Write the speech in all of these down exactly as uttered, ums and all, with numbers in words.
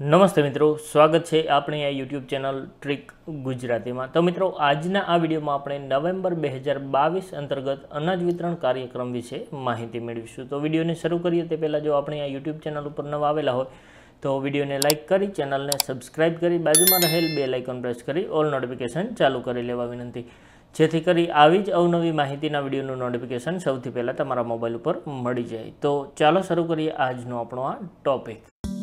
નમસ્તે મિત્રો, સ્વાગત છે આપણી આ યુટ્યુબ ચેનલ ટ્રીક ગુજરાતીમાં। તો મિત્રો, આજના આ વિડીયોમાં આપણે નવેમ્બર બે હજાર બાવીસ અંતર્ગત અનાજ વિતરણ કાર્યક્રમ વિશે માહિતી મેળવીશું। તો વિડીયોને શરૂ કરીએ તે પહેલાં જો આપણી આ યુટ્યુબ ચેનલ ઉપર નવા આવેલા હોય તો વિડીયોને લાઇક કરી ચેનલને સબસ્ક્રાઇબ કરી બાજુમાં રહેલ બેલ આઇકોન પ્રેસ કરી ઓલ નોટિફિકેશન ચાલુ કરી લેવા વિનંતી, જેથી કરી આવી જ અવનવી માહિતીના વિડીયોનું નોટિફિકેશન સૌથી પહેલાં તમારા મોબાઈલ ઉપર મળી જાય। તો ચાલો શરૂ કરીએ આજનો આપણો આ ટોપિક।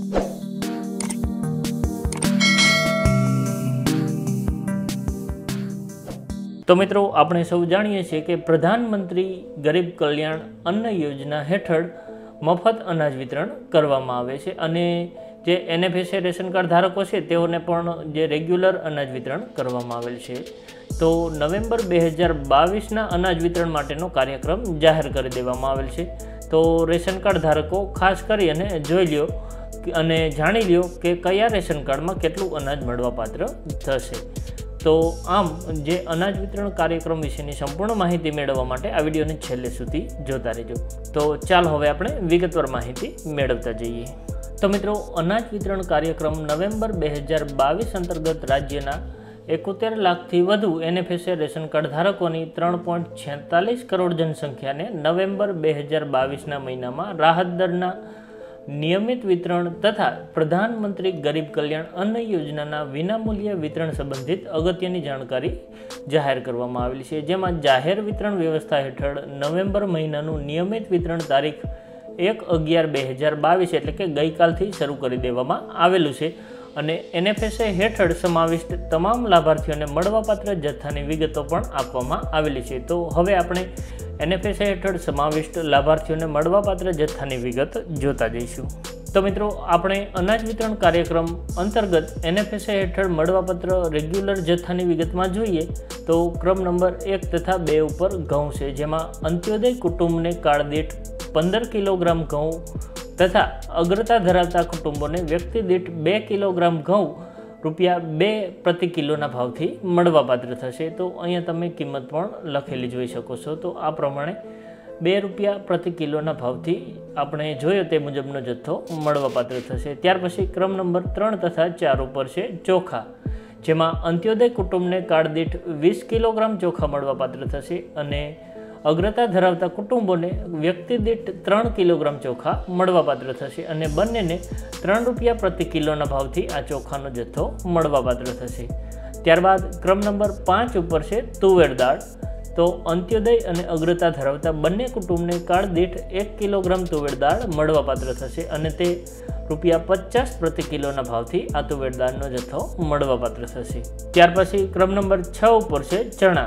तो मित्रों, આપણે સૌ જાણીએ છીએ કે પ્રધાનમંત્રી ગરીબ કલ્યાણ અન્ન યોજના હેઠળ મફત અનાજ વિતરણ કરવામાં આવે છે અને જે એનએફએસએ રેશન કાર્ડ ધારકો છે તેઓને પણ જે રેગ્યુલર અનાજ વિતરણ કરવામાં આવેલ છે। તો નવેમ્બર બે હજાર બાવીસના અનાજ વિતરણ માટેનો કાર્યક્રમ જાહેર કરી દેવામાં આવેલ છે। તો રેશન કાર્ડ ધારકો ખાસ કરી અને જોઈ લ્યો અને જાણી લ્યો કે કયા રેશન કાર્ડમાં કેટલું અનાજ મળવાપાત્ર થશે। તો આમ જે અનાજ વિતરણ કાર્યક્રમ વિશેની સંપૂર્ણ માહિતી મેળવવા માટે આ વિડીયોને છેલ્લે સુધી જોતા રહેજો। તો ચાલો હવે આપણે વિગતવાર માહિતી મેળવતા જઈએ। તો મિત્રો, અનાજ વિતરણ કાર્યક્રમ નવેમ્બર બે હજાર બાવીસ અંતર્ગત રાજ્યના એકોતેર લાખથી વધુ એનએફએસએ રેશન કાર્ડ ધારકોની ત્રણ પોઈન્ટ છેતાલીસ કરોડ જનસંખ્યાને નવેમ્બર બે હજાર બાવીસના મહિનામાં રાહત દરના નિયમિત વિતરણ તથા પ્રધાનમંત્રી ગરીબ કલ્યાણ અન્ન યોજનાના વિનામૂલ્ય વિતરણ સંબંધિત અગત્યની જાણકારી જાહેર કરવામાં આવેલી છે, જેમાં જાહેર વિતરણ વ્યવસ્થા હેઠળ નવેમ્બર મહિનાનું નિયમિત વિતરણ તારીખ એક અગિયાર બે હજાર બાવીસ એટલે કે ગઈકાલથી શરૂ કરી દેવામાં આવેલું છે અને એનએફએસએ હેઠળ સમાવિષ્ટ તમામ લાભાર્થીઓને મળવાપાત્ર જથ્થાની વિગતો પણ આપવામાં આવેલી છે। તો હવે આપણે એનએફએસએ હેઠળ સમાવિષ્ટ લાભાર્થીઓને મળવાપાત્ર જથ્થાની વિગત જોતા જઈશું। તો મિત્રો, આપણે અનાજ વિતરણ કાર્યક્રમ અંતર્ગત એનએફએસએ હેઠળ મળવાપાત્ર રેગ્યુલર જથ્થાની વિગતમાં જોઈએ તો ક્રમ નંબર એક તથા બે ઉપર ઘઉં છે, જેમાં અંત્યોદય કુટુંબને કાળદીઠ પંદર કિલોગ્રામ ઘઉં તથા અગ્રતા ધરાવતા કુટુંબોને વ્યક્તિ દીઠ બે કિલોગ્રામ ઘઉં રૂપિયા બે પ્રતિ કિલોના ભાવથી મળવાપાત્ર થશે। તો અહીંયા તમે કિંમત પણ લખેલી જોઈ શકો છો। તો આ પ્રમાણે બે રૂપિયા પ્રતિ કિલોના ભાવથી આપણે જોયો તે મુજબનો જથ્થો મળવાપાત્ર થશે। ત્યાર પછી ક્રમ નંબર ત્રણ તથા ચાર ઉપર છે ચોખા, જેમાં અંત્યોદય કુટુંબને કાળદીઠ વીસ કિલોગ્રામ ચોખા મળવાપાત્ર થશે અને અગ્રતા ધરાવતા કુટુંબોને વ્યક્તિ દીઠ ત્રણ કિલોગ્રામ ચોખા મળવાપાત્ર થશે અને બંનેને ત્રણ રૂપિયા પ્રતિ કિલોના ભાવથી આ ચોખાનો જથ્થો મળવાપાત્ર થશે। ત્યારબાદ ક્રમ નંબર પાંચ ઉપર છે તુવેર દાળ। તો અંત્યોદય અને અગ્રતા ધરાવતા બંને કુટુંબને કાળ દીઠ એક કિલોગ્રામ તુવેર દાળ મળવાપાત્ર થશે અને તે રૂપિયા પચાસ પ્રતિ કિલોના ભાવથી આ તુવેર દાળનો જથ્થો મળવાપાત્ર થશે। ત્યાર પછી ક્રમ નંબર છ ઉપર છે ચણા।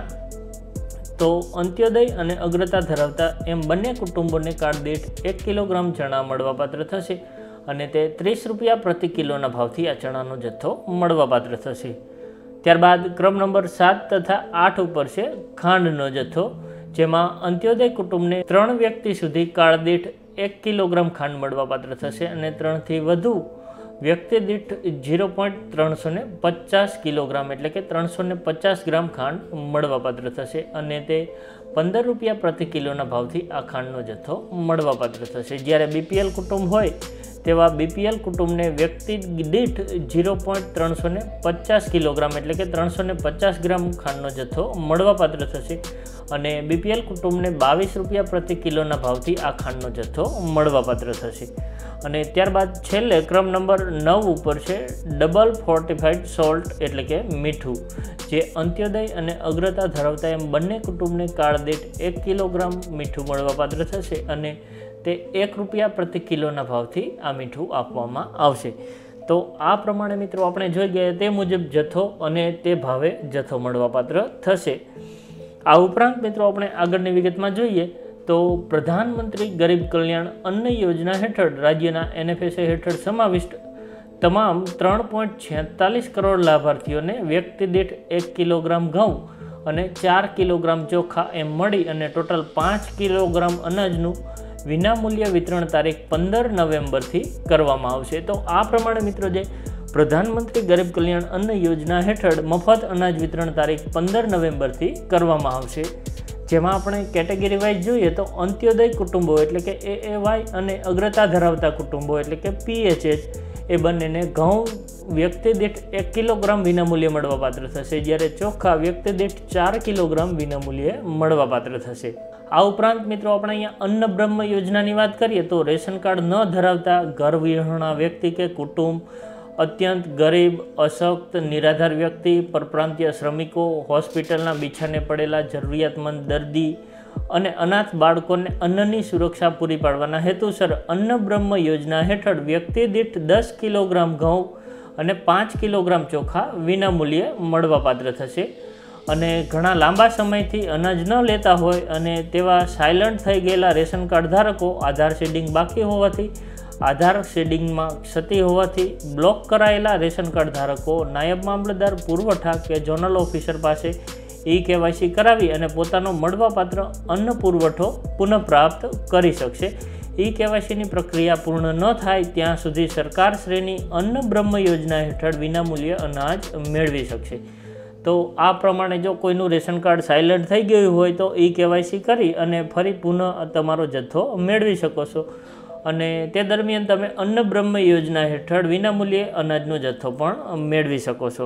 તો અંત્યોદય અને અગ્રતા ધરાવતા એમ બંને કુટુંબોને કાળ દીઠ એક કિલોગ્રામ ચણા મળવાપાત્ર થશે અને તે ત્રીસ રૂપિયા પ્રતિ કિલોના ભાવથી આ ચણાનો જથ્થો મળવાપાત્ર થશે। ત્યારબાદ ક્રમ નંબર સાત તથા આઠ ઉપર છે ખાંડનો જથ્થો, જેમાં અંત્યોદય કુટુંબને ત્રણ વ્યક્તિ સુધી કાળ દીઠ એક કિલોગ્રામ ખાંડ મળવાપાત્ર થશે અને ત્રણથી વધુ વ્યક્તિ દીઠ ઝીરો પોઈન્ટ ત્રણસો ને પચાસ કિલોગ્રામ એટલે કે ત્રણસો ને પચાસ ગ્રામ ખાંડ મળવાપાત્ર થશે અને તે પંદર રૂપિયા પ્રતિ કિલોના ભાવથી આ ખાંડનો જથ્થો મળવાપાત્ર થશે। જ્યારે બીપીએલ કુટુંબ હોય તેવા બીપીએલ કુટુંબને વ્યક્તિ દીઠ ઝીરો પોઈન્ટ ત્રણસો ને પચાસ કિલોગ્રામ એટલે કે ત્રણસો ને પચાસ ગ્રામ ખાંડનો જથ્થો મળવાપાત્ર થશે અને બીપીએલ કુટુંબને બાવીસ રૂપિયા પ્રતિ કિલોના ભાવથી આ ખાંડનો જથ્થો મળવાપાત્ર થશે। અને ત્યારબાદ છેલ્લે ક્રમ નંબર નવ ઉપર છે ડબલ ફોર્ટિફાઈડ સોલ્ટ એટલે કે મીઠું, જે અંત્યોદય અને અગ્રતા ધરાવતા એમ બંને કુટુંબને કાળ દીઠ એક કિલોગ્રામ મીઠું મળવાપાત્ર થશે અને તે એક રૂપિયા પ્રતિ કિલોના ભાવથી આ મીઠું આપવામાં આવશે। તો આ પ્રમાણે મિત્રો આપણે જોઈ ગયા તે મુજબ જથ્થો અને તે ભાવે જથ્થો મળવાપાત્ર થશે। આ ઉપરાંત મિત્રો આપણે આગળની વિગતમાં જોઈએ તો પ્રધાનમંત્રી ગરીબ કલ્યાણ અન્ન યોજના હેઠળ રાજ્યના એનએફએસએ હેઠળ સમાવિષ્ટ તમામ ત્રણ પોઈન્ટ છેતાલીસ કરોડ લાભાર્થીઓને વ્યક્તિ દીઠ એક કિલોગ્રામ ઘઉં અને ચાર કિલોગ્રામ ચોખા એમ મળી અને ટોટલ પાંચ કિલોગ્રામ અનાજનું વિનામૂલ્ય વિતરણ તારીખ પંદર નવેમ્બરથી કરવામાં આવશે। તો આ પ્રમાણે મિત્રો જે પ્રધાનમંત્રી ગરીબ કલ્યાણ અન્ન યોજના હેઠળ મફત અનાજ વિતરણ તારીખ પંદર નવેમ્બરથી કરવામાં આવશે, જેમાં આપણે કેટેગરી વાઇઝ જોઈએ તો અંત્યોદય કુટુંબો એટલે કે એ એ વાય અને અગ્રતા ધરાવતા કુટુંબો એટલે કે પીએચએચ એ બંનેને ઘઉં વ્યક્તિ દીઠ એક કિલોગ્રામ વિનામૂલ્યે મળવાપાત્ર થશે, જ્યારે ચોખા વ્યક્તિ દીઠ ચાર કિલોગ્રામ વિનામૂલ્યે મળવાપાત્ર થશે। આ ઉપરાંત મિત્રો આપણે અહીંયા અન્ન બ્રહ્મ યોજનાની વાત કરીએ તો રેશન કાર્ડ ન ધરાવતા ઘર વિહોણા વ્યક્તિ કે કુટુંબ, અત્યંત ગરીબ, અશક્ત, નિરાધાર વ્યક્તિ, પરપ્રાંતીય શ્રમિકો, હોસ્પિટલના બિછાને પડેલા જરૂરિયાતમંદ દર્દી અને અનાથ બાળકોને અન્નની સુરક્ષા પૂરી પાડવાના હેતુસર અન્ન બ્રહ્મ યોજના હેઠળ વ્યક્તિ દીઠ દસ કિલોગ્રામ ઘઉં અને પાંચ કિલોગ્રામ ચોખા વિનામૂલ્યે મળવાપાત્ર થશે। અને ઘણા લાંબા સમયથી અનાજ ન લેતા હોય અને તેવા સાયલન્ટ થઈ ગયેલા રેશન કાર્ડ ધારકો આધાર શેડિંગ બાકી હોવાથી, આધાર શેડિંગમાં ક્ષતિ હોવાથી બ્લોક કરાયેલા રેશન કાર્ડ ધારકો નાયબ મામલતદાર, પુરવઠા કે ઝોનલ ઓફિસર પાસે ઈ કેવાયસી કરાવી અને પોતાનો મળવાપાત્ર અન્ન પુરવઠો પુનઃપ્રાપ્ત કરી શકશે। ઈ કેવાયસીની પ્રક્રિયા પૂર્ણ ન થાય ત્યાં સુધી સરકારશ્રીની અન્ન બ્રહ્મ યોજના હેઠળ વિનામૂલ્યે અનાજ મેળવી શકશે। તો આ પ્રમાણે જો કોઈનું રેશન કાર્ડ સાયલન્ટ થઈ ગયું હોય તો ઈ કેવાયસી કરી અને ફરી પુનઃ તમારો જથ્થો મેળવી શકો છો અને તે દરમિયાન તમે અન્ન બ્રહ્મ યોજના હેઠળ વિનામૂલ્યે અનાજનો જથ્થો પણ મેળવી શકો છો।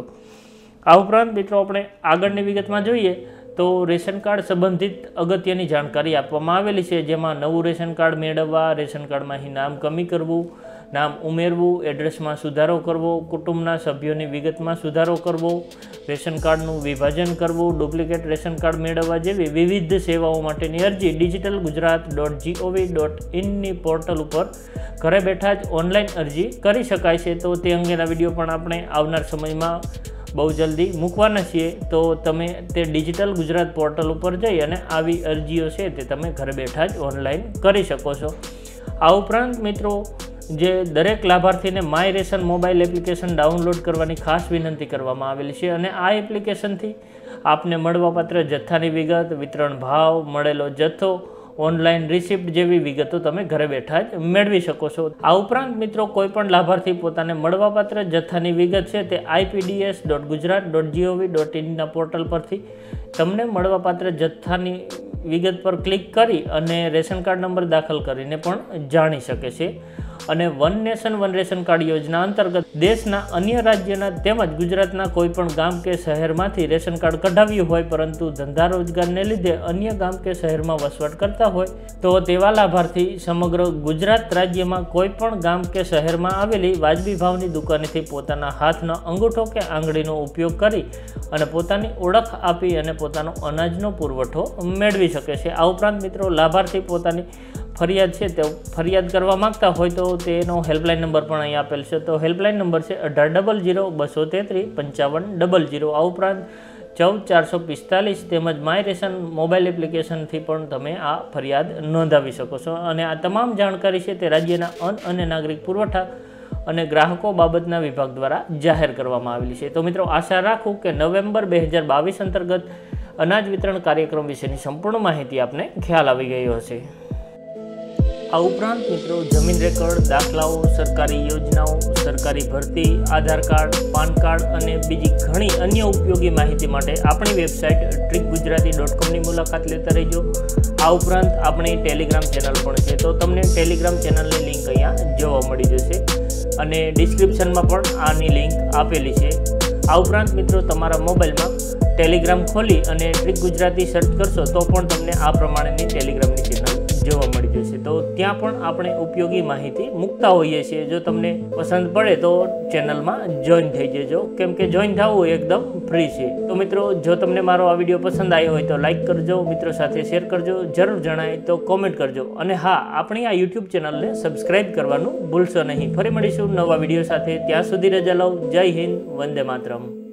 આ ઉપરાંત મિત્રો આપણે આગળની વિગતમાં જોઈએ તો રેશન કાર્ડ સંબંધિત અગત્યની જાણકારી આપવામાં આવેલી છે, જેમાં નવું રેશન કાર્ડ મેળવવા, રેશન કાર્ડમાંથી નામ કમી કરવું, નામ ઉમેરવું, એડ્રેસમાં સુધારો કરવો, કુટુંબના સભ્યોની વિગતમાં સુધારો કરવો, રેશન કાર્ડનું વિભાજન કરવું, ડુપ્લિકેટ રેશન કાર્ડ મેળવવા જેવી વિવિધ સેવાઓ માટેની અરજી digital Gujarat dot G O V dot ઇનની પોર્ટલ ઉપર ઘરે બેઠા જ ઓનલાઈન અરજી કરી શકાય છે। તો તે અંગેના વિડીયો પણ આપણે આવનાર સમયમાં બહુ જલ્દી મૂકવાના છીએ, તો તમે તે ડિજિટલ ગુજરાત પોર્ટલ ઉપર જઈ અને આવી અરજીઓ છે તે તમે ઘરે બેઠા જ ઓનલાઈન કરી શકો છો। આ ઉપરાંત મિત્રો જે દરેક લાભાર્થીને my ration mobile application download કરવાની ખાસ વિનંતી કરવામાં આવેલી છે અને આ એપ્લિકેશનથી આપને મળવાપાત્ર જથ્થાની વિગત, વિતરણ ભાવ, મળેલો જથ્થો, ઓનલાઈન રિસિપ્ટ જેવી વિગતો તમે ઘરે બેઠા જ મેળવી શકો છો। આ ઉપરાંત મિત્રો કોઈ પણ લાભાર્થી પોતાને મળવાપાત્ર જથ્થાની વિગત છે તે IPDS dot Gujarat dot G O V dot ઇનના પોર્ટલ પરથી તમને મળવાપાત્ર જથ્થાની વિગત પર ક્લિક કરી અને રેશન કાર્ડ નંબર દાખલ કરીને પણ જાણી શકે છે। અને one nation one ration card યોજના અંતર્ગત દેશના અન્ય રાજ્યના તેમજ ગુજરાતના કોઈ પણ ગામ કે શહેરમાંથી રેશન કાર્ડ કઢાવ્યું હોય પરંતુ ધંધા રોજગારને લીધે અન્ય ગામ કે શહેરમાં વસવાટ કરતા હોય તો તેવા લાભાર્થી સમગ્ર ગુજરાત રાજ્યમાં કોઈ પણ ગામ કે શહેરમાં આવેલી વાજબી ભાવની દુકાનેથી પોતાના હાથનો અંગૂઠો કે આંગળીનો ઉપયોગ કરી અને પોતાની ઓળખ આપી અને પોતાનો અનાજનો પુરવઠો મેળવી શકે છે। આ ઉપરાંત મિત્રો લાભાર્થી પોતાની ફરિયાદ છે તે ફરિયાદ કરવા માંગતા હોય તો તેનો હેલ્પલાઇન નંબર પણ અહીં આપેલ છે, તો હેલ્પલાઇન નંબર છે અઢાર ડબલ જીરો બસો તેત્રીસ પંચાવન ડબલ જીરો। આ ઉપરાંત ચૌદ ચારસો પિસ્તાલીસ તેમજ માય રેશન મોબાઈલ એપ્લિકેશનથી પણ તમે આ ફરિયાદ નોંધાવી શકો છો અને આ તમામ જાણકારી છે તે રાજ્યના અન્ન અને નાગરિક પુરવઠા અને ગ્રાહકો બાબતના વિભાગ દ્વારા જાહેર કરવામાં આવેલી છે। તો મિત્રો આશા રાખું કે નવેમ્બર બે હજાર બાવીસ અંતર્ગત અનાજ વિતરણ કાર્યક્રમ વિશેની સંપૂર્ણ માહિતી આપને ખ્યાલ આવી ગયો હશે। આ ઉપરાંત મિત્રો જમીન રેકર્ડ, દાખલાઓ, સરકારી યોજનાઓ, સરકારી ભરતી, આધાર કાર્ડ, પાન કાર્ડ અને બીજી ઘણી અન્ય ઉપયોગી માહિતી માટે આપણી વેબસાઇટ ટ્રીક ગુજરાતી ડોટ કોમની મુલાકાત લેતા રહેજો। આ ઉપરાંત આપણી ટેલિગ્રામ ચેનલ પણ છે, તો તમને ટેલિગ્રામ ચેનલની લિંક અહીંયા જોવા મળી જશે અને ડિસ્ક્રિપ્શનમાં પણ આની લિંક આપેલી છે। આ ઉપરાંત મિત્રો તમારા મોબાઈલમાં ટેલિગ્રામ ખોલી અને ટ્રીક ગુજરાતી સર્ચ કરશો તો પણ તમને આ પ્રમાણેની ટેલિગ્રામની ચેનલ જોવા મળી જશે। તો ત્યાં પણ આપણે ઉપયોગી માહિતી મૂકતા હોઈએ છીએ, જો તમને પસંદ પડે તો ચેનલમાં જોઈન થઈ જજો, કેમ કે જોઈન થવું એકદમ ફ્રી છે। તો મિત્રો જો તમને મારો આ વિડીયો પસંદ આવ્યો હોય તો લાઇક કરજો, મિત્રો સાથે શેર કરજો, જરૂર જણાય તો કોમેન્ટ કરજો અને હા, આપણી આ યુટ્યુબ ચેનલને સબસ્ક્રાઈબ કરવાનું ભૂલશો નહીં। ફરી મળીશું નવા વિડીયો સાથે, ત્યાં સુધી રજા લો। જય હિન્દ, વંદે માતરમ।